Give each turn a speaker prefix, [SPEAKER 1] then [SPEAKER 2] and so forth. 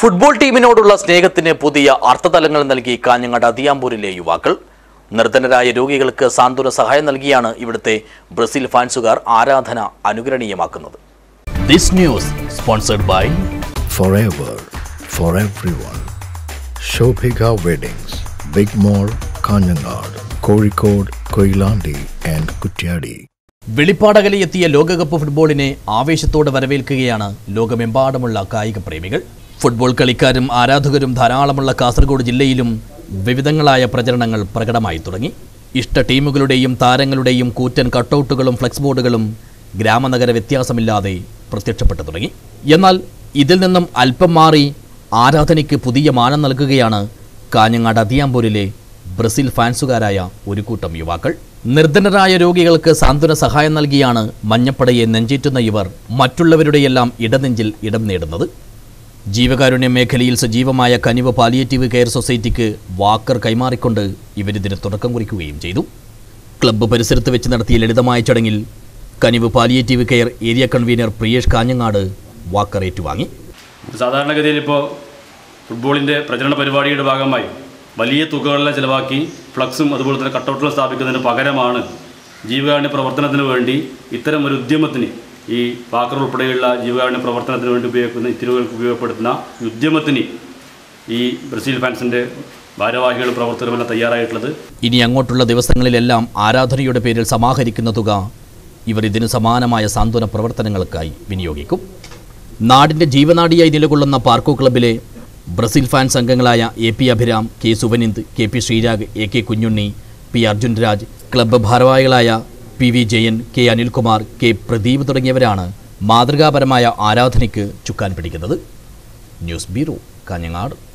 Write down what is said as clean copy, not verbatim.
[SPEAKER 1] Football ടീമിനോടുള്ള സ്നേഹത്തിന് പുതിയ അർത്ഥതലങ്ങൾ നൽകി കാഞ്ഞങ്ങാട് അതിയാമ്പൂരിലെ യുവാക്കൾ. നിർധനരായ രോഗികൾക്ക് സാന്ത്വന സഹായം നൽകിയാണ് ഇവിടുത്തെ ബ്രസീൽ ഫാൻസുകാർ ആരാധന അനുകരണീയമാക്കുന്നത്.
[SPEAKER 2] This news sponsored by
[SPEAKER 3] Forever for everyone. Shobhika Weddings, Big Mall, Kanyanad, Kozhikode, Koilandi and Kutyadi.
[SPEAKER 2] വെളിപ്പാടകലെത്തിയ ലോകകപ്പ് ഫുട്ബോളിനെ ആവേശത്തോടെ വരവേൽക്കുകയാണ് ലോകമെമ്പാടുമുള്ള കായിക പ്രേമികൾ. ഫുട്ബോൾ കളിക്കാരും ആരാധകരും ധാരാളമുള്ള കാസർഗോഡ് ജില്ലയിലും വിവിധങ്ങളായ പ്രചരണങ്ങൾ പ്രകടമായി തുടങ്ങി. ഇഷ്ട ടീമുകളുടെയും താരങ്ങളുടെയും കൂറ്റൻ കട്ടൗട്ടുകളും ഫ്ലെക്സ് ബോർഡുകളും ഗ്രാമനഗര വ്യത്യാസമില്ലാതെ പ്രത്യക്ഷപ്പെട്ടു തുടങ്ങി. എന്നാൽ ഇതിൽ നിന്നും അല്പം മാറി ആരാധനയ്ക്ക് പുതിയ മാനം നൽകുകയാണ് കാഞ്ഞങ്ങാട് അതിയാമ്പൂരിലെ ബ്രസീൽ ഫാൻസുകാരായ ഒരു കൂട്ടം യുവാക്കൾ. നിർധനരായ രോഗികൾക്ക് സാന്ത്വന സഹായം നൽകിയാണ് മഞ്ഞപ്പടയെ നെഞ്ചേറ്റുന്ന ഇവർ മറ്റുള്ളവരുടെയെല്ലാം ഇടനെഞ്ചിൽ ഇടം നേടുന്നത്. ജീവകാരുണ്യ മേഖലയിൽ സജീവമായ കനിവ് പാലിയേറ്റീവ് കെയർ സൊസൈറ്റിക്ക് വാക്കർ കൈമാറിക്കൊണ്ട് ഇവരിതിന് തുടക്കം കുറിക്കുകയും ചെയ്തു. ക്ലബ്ബ് പരിസരത്ത് വെച്ച് നടത്തിയ ലളിതമായ ചടങ്ങിൽ Kanivu palliative care area convener Priyesh Kanhangad walker ഏറ്റുവാങ്ങി.
[SPEAKER 4] സാധാരണഗതിയിൽ ഇപ്പോൾ ഫുട്ബോളിൻ്റെ പ്രചരണ പരിപാടിയുടെ ഭാഗമായി വലിയ തുകകളെല്ലാം ചിലവാക്കി ഫ്ലക്സും അതുപോലെ തന്നെ കട്ടൗട്ടുകളും സ്ഥാപിക്കുന്നതിന് പകരമാണ് ജീവകാരുണ്യ പ്രവർത്തനത്തിന് വേണ്ടി ഇത്തരം ഒരു ഉദ്യമത്തിന്, ഈ വാക്കർ ഉൾപ്പെടെയുള്ള ജീവകാരുണ്യ പ്രവർത്തനത്തിന് വേണ്ടി ഉപയോഗിക്കുന്ന ഇത്തിരികൾക്ക് ഉപയോഗപ്പെടുത്തുന്ന ഉദ്യമത്തിന് ഈ ബ്രസീൽ ഫാൻസിൻ്റെ ഭാരവാഹികളും പ്രവർത്തകരുമെല്ലാം തയ്യാറായിട്ടുള്ളത്.
[SPEAKER 2] ഇനി അങ്ങോട്ടുള്ള ദിവസങ്ങളിലെല്ലാം ആരാധനയുടെ പേരിൽ സമാഹരിക്കുന്ന തുക ഇവർ ഇതിന് സമാനമായ സാന്ത്വന പ്രവർത്തനങ്ങൾക്കായി വിനിയോഗിക്കും. നാടിൻ്റെ ജീവനാഡിയായി നിലകൊള്ളുന്ന പാർക്കോ ക്ലബ്ബിലെ ബ്രസീൽ ഫാൻസ് അംഗങ്ങളായ AP Abhiram, K Suvanind, KP Sreerag, AK Kunhunni, P Arjun Raj, club ഭാരവാഹികളായ PV Jayan, K Anilkumar, K Pradeep തുടങ്ങിയവരാണ് മാതൃകാപരമായ ആരാധനയ്ക്ക് ചുക്കാൻ പിടിക്കുന്നത്. News bureau, Kanhangad.